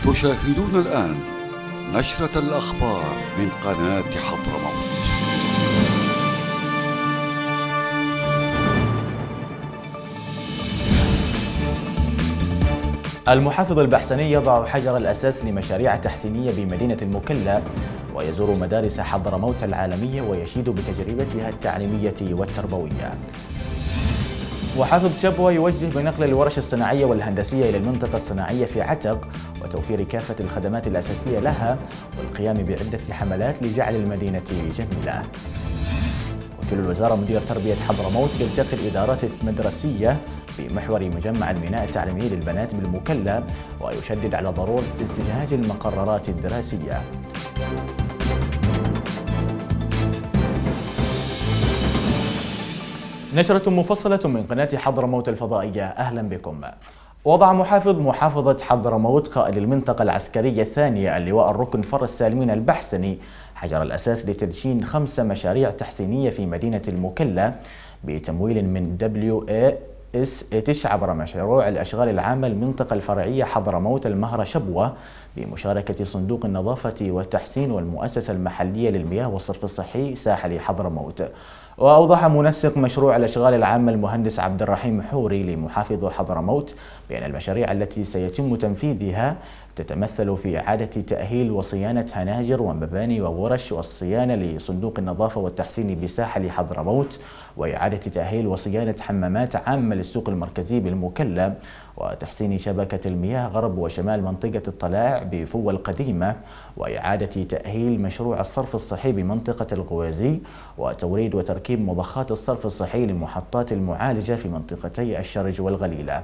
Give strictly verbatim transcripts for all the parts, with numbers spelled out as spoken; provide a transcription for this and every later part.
تشاهدون الآن نشرة الأخبار من قناة حضرموت. المحافظ البحسني يضع حجر الأساس لمشاريع تحسينية بمدينة المكلا، ويزور مدارس حضرموت العالمية ويشيد بتجربتها التعليمية والتربوية. محافظ شبوة يوجه بنقل الورش الصناعية والهندسية إلى المنطقة الصناعية في عتق وتوفير كافة الخدمات الأساسية لها والقيام بعدة حملات لجعل المدينة جميلة. وكيل الوزارة مدير تربية حضرموت يلتقي الإدارات المدرسية بمحور مجمع الميناء التعليمي للبنات بالمكلا ويشدد على ضرورة استنتاج المقررات الدراسية. نشرة مفصلة من قناة حضرموت الفضائية، أهلا بكم. وضع محافظ محافظة حضرموت قائد المنطقة العسكرية الثانية اللواء الركن فر السالمين البحسني حجر الأساس لتدشين خمس مشاريع تحسينية في مدينة المكلا بتمويل من دبليو إيه إس إتش عبر مشروع الأشغال العامة المنطقة الفرعية حضرموت المهرة شبوة بمشاركة صندوق النظافة والتحسين والمؤسسة المحلية للمياه والصرف الصحي ساحل حضرموت. وأوضح منسق مشروع الأشغال العامة المهندس عبد الرحيم حوري لمحافظ حضرموت بأن المشاريع التي سيتم تنفيذها تتمثل في إعادة تأهيل وصيانة هناجر ومباني وورش والصيانة لصندوق النظافة والتحسين بساحل حضرموت، وإعادة تأهيل وصيانة حمامات عامة للسوق المركزي بالمكلا، وتحسين شبكة المياه غرب وشمال منطقة الطلاع بفوة القديمة، وإعادة تأهيل مشروع الصرف الصحي بمنطقة الغوازي، وتوريد وتركيب مضخات الصرف الصحي لمحطات المعالجة في منطقتي الشرج والغليلة.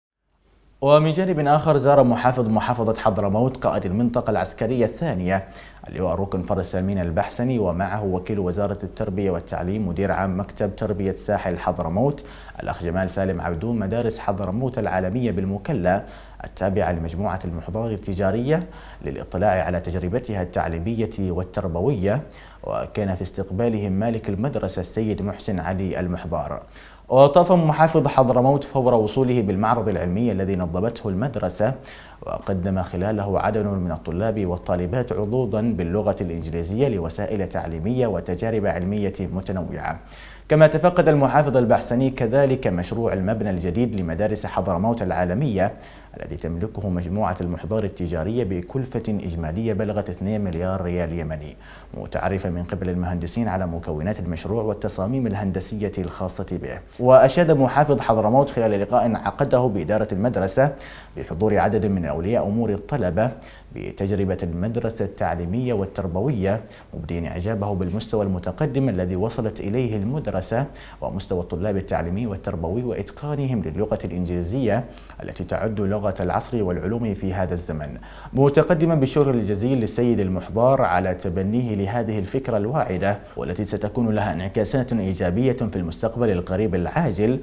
ومن جانب آخر زار محافظ محافظة حضرموت قائد المنطقة العسكرية الثانية اللواء الركن فر السالمين البحسني ومعه وكيل وزارة التربية والتعليم مدير عام مكتب تربية ساحل حضرموت الأخ جمال سالم عبدون مدارس حضرموت العالمية بالمكلا التابعة لمجموعة المحضار التجارية للاطلاع على تجربتها التعليمية والتربوية. وكان في استقبالهم مالك المدرسة السيد محسن علي المحضار. وطاف محافظ حضرموت فور وصوله بالمعرض العلمي الذي نظمته المدرسة، وقدم خلاله عدد من الطلاب والطالبات عروضا باللغة الإنجليزية لوسائل تعليمية وتجارب علمية متنوعة. كما تفقد المحافظ البحسني كذلك مشروع المبنى الجديد لمدارس حضرموت العالمية الذي تملكه مجموعة المحضار التجارية بكلفة إجمالية بلغت اثنين مليار ريال يمني، متعرفة من قبل المهندسين على مكونات المشروع والتصاميم الهندسية الخاصة به. وأشاد محافظ حضرموت خلال لقاء عقده بإدارة المدرسة بحضور عدد من أولياء أمور الطلبة بتجربة المدرسة التعليمية والتربوية، مبدين إعجابه بالمستوى المتقدم الذي وصلت إليه المدرسة ومستوى الطلاب التعليمي والتربوي وإتقانهم للغة الإنجليزية التي تعد لغة العصر والعلوم في هذا الزمن، متقدما بالشكر الجزيل للسيد المحضار على تبنيه لهذه الفكرة الواعدة والتي ستكون لها انعكاسات إيجابية في المستقبل القريب العاجل،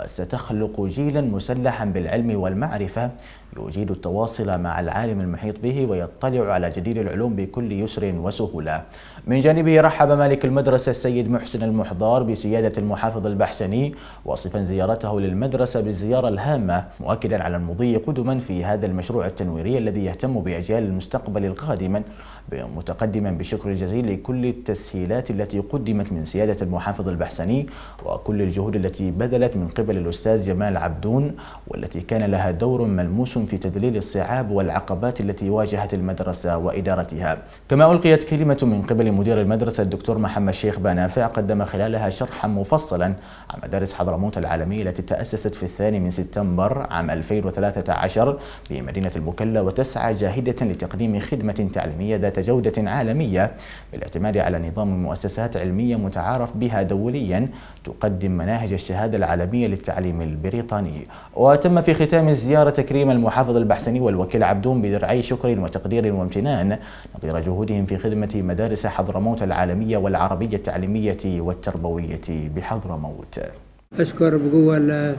وستخلق جيلا مسلحا بالعلم والمعرفة يجيد التواصل مع العالم المحيط به ويطلع على جديد العلوم بكل يسر وسهولة. من جانبه رحب مالك المدرسة السيد محسن المحضار بسيادة المحافظ البحسني واصفا زيارته للمدرسة بالزيارة الهامة، مؤكدا على المضي قدما في هذا المشروع التنويري الذي يهتم بأجيال المستقبل القادم، متقدما بالشكر الجزيل لكل التسهيلات التي قدمت من سيادة المحافظ البحسني وكل الجهود التي بذلت من قبل الأستاذ جمال عبدون والتي كان لها دور ملموس في تذليل الصعاب والعقبات التي واجهت المدرسة وإدارتها. كما ألقيت كلمة من قبل مدير المدرسة الدكتور محمد شيخ بنافع قدم خلالها شرحا مفصلا عن مدارس حضرموت العالمية التي تأسست في الثاني من سبتمبر عام ألفين وثلاثة عشر في مدينة المكلا، وتسعى جاهدة لتقديم خدمة تعليمية ذات جودة عالمية بالاعتماد على نظام مؤسسات علمية متعارف بها دوليا تقدم مناهج الشهادة العالمية للتعليم البريطاني. وتم في ختام الزيارة تكريم المحافظ البحسني والوكيل عبدون بدرعي شكر وتقدير وامتنان نظير جهودهم في خدمة مدارس حضرموت العالمية والعربية التعليمية والتربوية بحضرموت. أشكر بقوة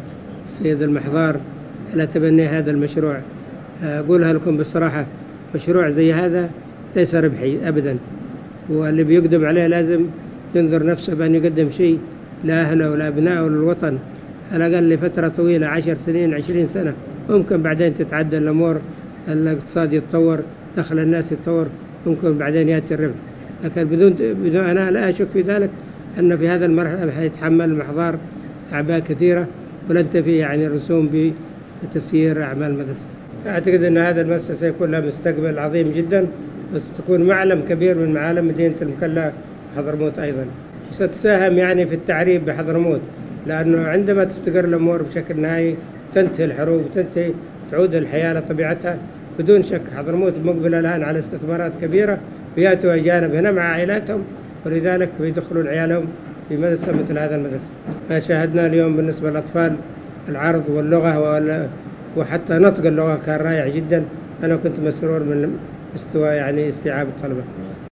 السيد المحضار على تبني هذا المشروع. أقولها لكم بصراحة، مشروع زي هذا ليس ربحي أبدا، واللي بيقدم عليه لازم ينظر نفسه بأن يقدم شيء لأهله ولأبنائه وللوطن على الأقل لفترة طويلة، عشر سنين عشرين سنة، ممكن بعدين تتعدل الأمور الاقتصاد يتطور، دخل الناس يتطور، ممكن بعدين يأتي الربح. لكن بدون بدون أنا لا أشك في ذلك أن في هذا المرحلة حيتحمل المحظار أعباء كثيرة ولن تفي يعني رسوم بتسيير أعمال المدرسة. أعتقد أن هذا المدرسة سيكون لها مستقبل عظيم جدا، وستكون معلم كبير من معالم مدينة المكلا حضرموت أيضا، وستساهم يعني في التعريب بحضرموت، لأنه عندما تستقر الأمور بشكل نهائي تنتهي الحروب وتنتهي تعود الحياة لطبيعتها بدون شك. حضرموت مقبلة الآن على استثمارات كبيرة، ويأتوا أجانب هنا مع عائلاتهم، ولذلك يدخلون عيالهم في مدرسة مثل هذا المدرسة. ما شاهدنا اليوم بالنسبة للأطفال العرض واللغة وحتى نطق اللغة كان رائع جدا. أنا كنت مسرور من مستوى يعني استيعاب الطلبة.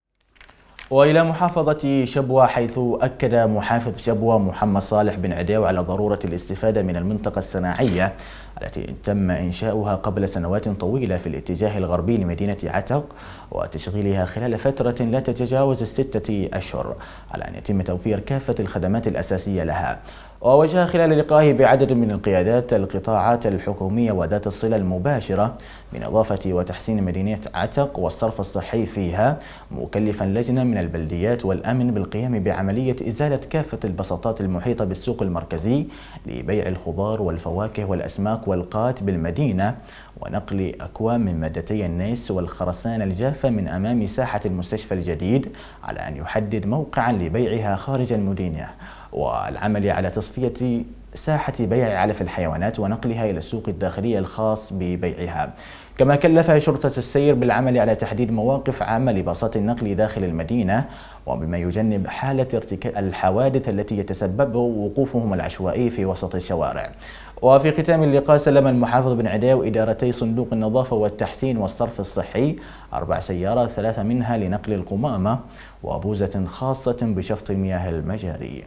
وإلى محافظة شبوة، حيث أكد محافظ شبوة محمد صالح بن عديو على ضرورة الاستفادة من المنطقة الصناعية التي تم إنشاؤها قبل سنوات طويلة في الاتجاه الغربي لمدينة عتق، وتشغيلها خلال فترة لا تتجاوز الستة أشهر، على أن يتم توفير كافة الخدمات الأساسية لها. ووجه خلال لقائه بعدد من القيادات القطاعات الحكومية وذات الصلة المباشرة بنظافة وتحسين مدينة عتق والصرف الصحي فيها، مكلفا لجنة من البلديات والأمن بالقيام بعملية إزالة كافة البساطات المحيطة بالسوق المركزي لبيع الخضار والفواكه والأسماك والقات بالمدينة، ونقل أكوام من مادتي النيس والخرسانة الجافة من أمام ساحة المستشفى الجديد، على أن يحدد موقعا لبيعها خارج المدينة، والعمل على تصفية ساحة بيع علف الحيوانات ونقلها إلى السوق الداخلي الخاص ببيعها. كما كلف شرطة السير بالعمل على تحديد مواقف عامة لباصات النقل داخل المدينة، وبما يجنب حالة ارتكاب الحوادث التي يتسبب وقوفهم العشوائي في وسط الشوارع. وفي ختام اللقاء سلم المحافظ بن عديو إدارتي صندوق النظافة والتحسين والصرف الصحي أربع سيارات، ثلاثة منها لنقل القمامة وبوزة خاصة بشفط مياه المجاري.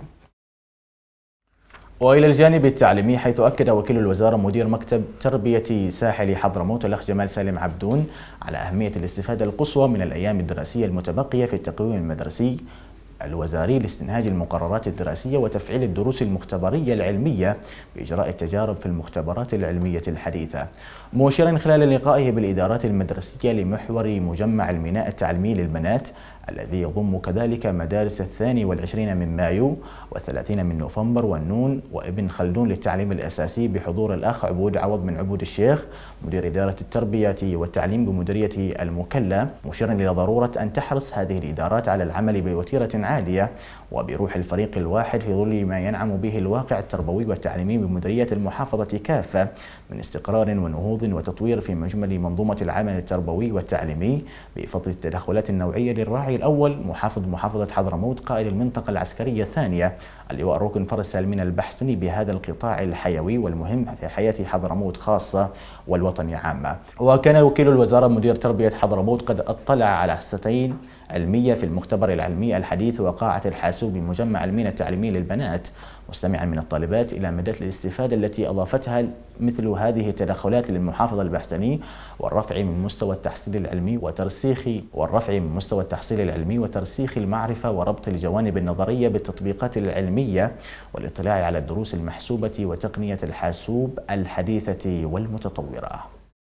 وإلى الجانب التعليمي، حيث أكد وكيل الوزارة مدير مكتب تربية ساحل حضرموت الأخ جمال سالم عبدون على أهمية الاستفادة القصوى من الأيام الدراسية المتبقية في التقويم المدرسي الوزاري لاستنهاج المقررات الدراسية وتفعيل الدروس المختبرية العلمية بإجراء التجارب في المختبرات العلمية الحديثة، مشيرا خلال لقائه بالإدارات المدرسية لمحور مجمع الميناء التعليمي للبنات الذي يضم كذلك مدارس الثاني والعشرين من مايو والثلاثين من نوفمبر والنون وابن خلدون للتعليم الأساسي، بحضور الأخ عبود عوض من عبود الشيخ مدير إدارة التربية والتعليم بمديرية المكلا، مشيرا إلى ضرورة أن تحرص هذه الإدارات على العمل بوتيرة عالية وبروح الفريق الواحد في ظل ما ينعم به الواقع التربوي والتعليمي بمديرية المحافظة كافة من استقرار ونهوض وتطوير في مجمل منظومة العمل التربوي والتعليمي، بفضل التدخلات النوعية للراعي الأول محافظ محافظة حضرموت قائد المنطقة العسكرية الثانية اللواء الركن فرس سالمين البحسني بهذا القطاع الحيوي والمهم في حياة حضرموت خاصة والوطن عامة. وكان وكيل الوزارة مدير تربية حضرموت قد اطلع على حصتين علمية في المختبر العلمي الحديث وقاعة الحاسوب بمجمع الميناء التعليمي للبنات، مستمعا من الطالبات إلى مدى الاستفادة التي أضافتها مثل هذه التدخلات للمحافظ البحسني والرفع من مستوى التحصيل العلمي وترسيخ والرفع من مستوى التحصيل العلمي وترسيخ المعرفة وربط الجوانب النظرية بالتطبيقات العلمية والاطلاع على الدروس المحسوبة وتقنية الحاسوب الحديثة والمتطورة.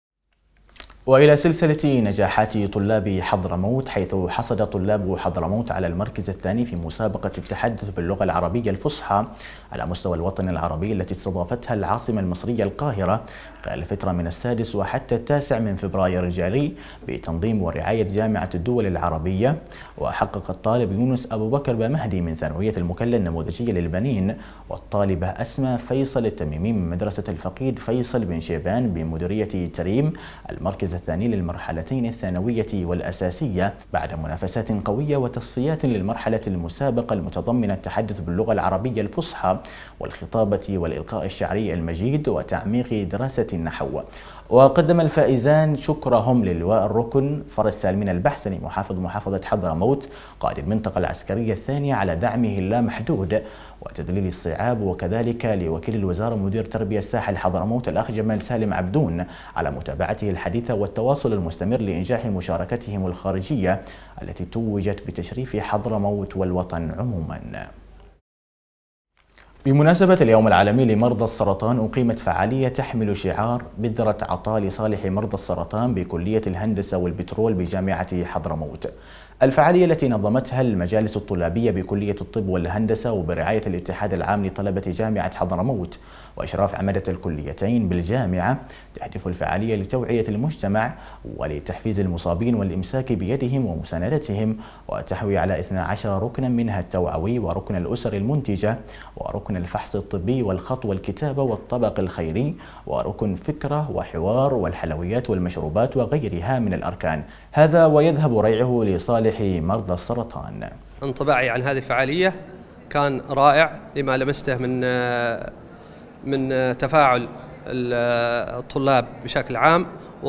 وإلى سلسلة نجاحات طلاب حضرموت، حيث حصد طلاب حضرموت على المركز الثاني في مسابقة التحدث باللغة العربية الفصحى على مستوى الوطن العربي التي استضافتها العاصمة المصرية القاهرة خلال الفترة من السادس وحتى التاسع من فبراير الجاري بتنظيم ورعاية جامعة الدول العربية. وحقق الطالب يونس أبو بكر بمهدي من ثانوية المكلا النموذجية للبنين والطالبة أسماء فيصل التميمي من مدرسة الفقيد فيصل بن شيبان بمديرية تريم المركز الثاني للمرحلتين الثانوية والأساسية، بعد منافسات قوية وتصفيات للمرحلة المسابقة المتضمنة التحدث باللغة العربية الفصحى والخطابة والإلقاء الشعري المجيد وتعميق دراسة النحو. وقدم الفائزان شكرهم للواء الركن فرس سالمين البحسني محافظ محافظة حضرموت قائد المنطقة العسكرية الثانية على دعمه اللامحدود وتذليل الصعاب، وكذلك لوكيل الوزارة مدير تربية الساحل حضرموت الأخ جمال سالم عبدون على متابعته الحديثة والتواصل المستمر لإنجاح مشاركتهم الخارجية التي توجت بتشريف حضرموت والوطن عموما. بمناسبة اليوم العالمي لمرضى السرطان أقيمت فعالية تحمل شعار بذرة عطاء لصالح مرضى السرطان بكلية الهندسة والبترول بجامعة حضرموت. الفعالية التي نظمتها المجالس الطلابية بكلية الطب والهندسة وبرعاية الاتحاد العام لطلبة جامعة حضرموت وإشراف عمدة الكليتين بالجامعة، تهدف الفعالية لتوعية المجتمع ولتحفيز المصابين والإمساك بيدهم ومساندتهم، وتحوي على اثني عشر ركنا منها التوعوي وركن الأسر المنتجة وركن الفحص الطبي والخط والكتابة والطبق الخيري وركن فكرة وحوار والحلويات والمشروبات وغيرها من الأركان. هذا ويذهب ريعه لصالح مرضى السرطان. انطباعي عن هذه الفعالية كان رائع لما لمسته من من تفاعل الطلاب بشكل عام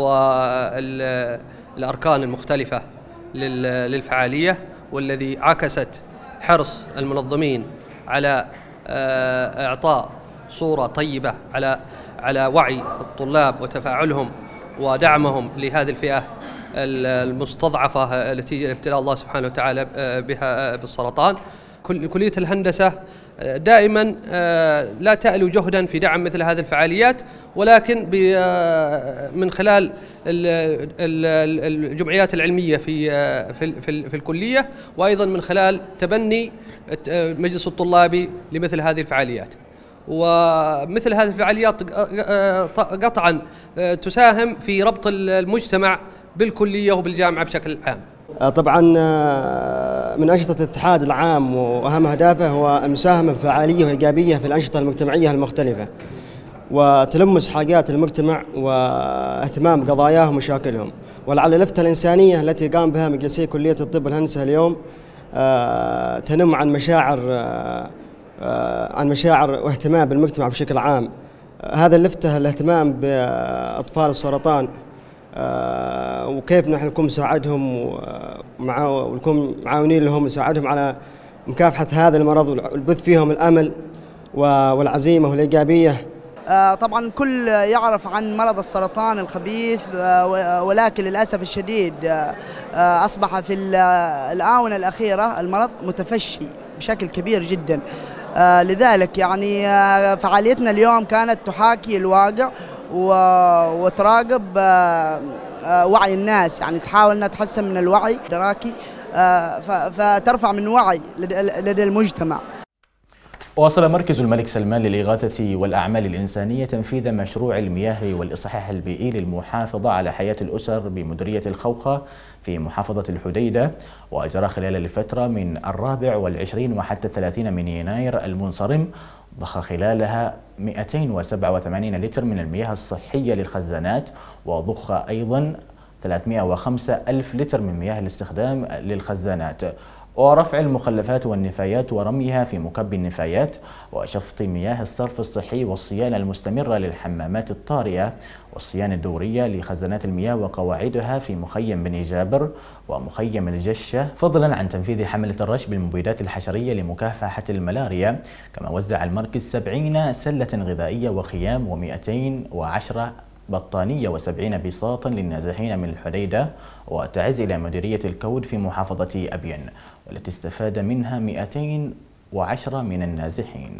والأركان المختلفة للفعالية، والذي عكست حرص المنظمين على إعطاء صورة طيبة على على وعي الطلاب وتفاعلهم ودعمهم لهذه الفئة المستضعفة التي ابتلى الله سبحانه وتعالى بها بالسرطان. كلية الهندسة دائما لا تألو جهدا في دعم مثل هذه الفعاليات، ولكن من خلال الجمعيات العلمية في في الكلية، وأيضا من خلال تبني مجلس الطلابي لمثل هذه الفعاليات. ومثل هذه الفعاليات قطعا تساهم في ربط المجتمع بالكلية وبالجامعة بشكل عام. طبعا من أنشطة الاتحاد العام وأهم أهدافه هو المساهمة بفعالية وإيجابية في الأنشطة المجتمعية المختلفة وتلمس حاجات المجتمع واهتمام بقضاياهم ومشاكلهم. ولعل اللفتة الإنسانية التي قام بها مجلسي كلية الطب والهندسة اليوم تنم عن مشاعر عن مشاعر واهتمام بالمجتمع بشكل عام. هذا اللفتة الاهتمام بأطفال السرطان وكيف نحن نكون نساعدهم ونكون معاونين لهم نساعدهم على مكافحة هذا المرض والبث فيهم الأمل والعزيمة والإيجابية. طبعا الكل يعرف عن مرض السرطان الخبيث، ولكن للأسف الشديد أصبح في الآونة الأخيرة المرض متفشي بشكل كبير جدا. لذلك يعني فعاليتنا اليوم كانت تحاكي الواقع وتراقب وعي الناس، يعني تحاول أنها تحسن من الوعي الدراكي فترفع من وعي لدى المجتمع. واصل مركز الملك سلمان للإغاثة والأعمال الإنسانية تنفيذ مشروع المياه والإصحاح البيئي للمحافظة على حياة الأسر بمديرية الخوخة في محافظة الحديدة، وأجرى خلال الفترة من الرابع والعشرين وحتى الثلاثين من يناير المنصرم ضخ خلالها مئتين وسبعة وثمانين لتر من المياه الصحية للخزانات، وضخ أيضا ثلاثمئة وخمسة ألف لتر من مياه الاستخدام للخزانات، ورفع المخلفات والنفايات ورميها في مكب النفايات، وشفط مياه الصرف الصحي والصيانة المستمرة للحمامات الطارئة والصيانة الدورية لخزانات المياه وقواعدها في مخيم بني جابر ومخيم الجشة، فضلا عن تنفيذ حملة الرش بالمبيدات الحشرية لمكافحة الملاريا. كما وزع المركز سبعين سلة غذائية وخيام ومئتين وعشرة بطانية وسبعين بساطا للنازحين من الحديدة، وتعز إلى مديرية الكود في محافظة أبين والتي استفاد منها مئتين وعشرة من النازحين.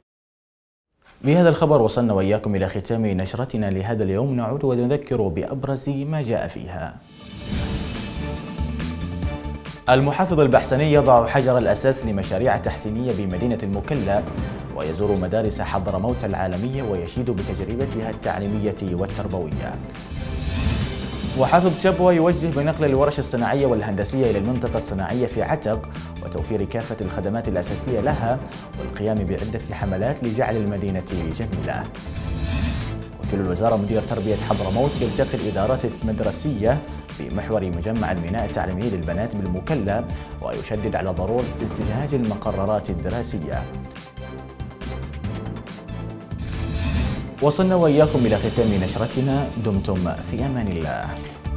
بهذا الخبر وصلنا وإياكم إلى ختام نشرتنا لهذا اليوم. نعود ونذكر بأبرز ما جاء فيها. المحافظ البحسني يضع حجر الأساس لمشاريع تحسينية بمدينة المكلا، ويزور مدارس حضرموت العالمية ويشيد بتجربتها التعليمية والتربوية. محافظ شبوة يوجه بنقل الورش الصناعية والهندسية إلى المنطقة الصناعية في عتق وتوفير كافة الخدمات الأساسية لها والقيام بعدة حملات لجعل المدينة جميلة. وكيل الوزارة مدير تربية حضرموت يلتقي الإدارات المدرسية في محور مجمع الميناء التعليمي للبنات بالمكلا، ويشدد على ضرورة استجهاز المقررات الدراسية. وصلنا وإياكم إلى ختام نشرتنا، دمتم في أمان الله.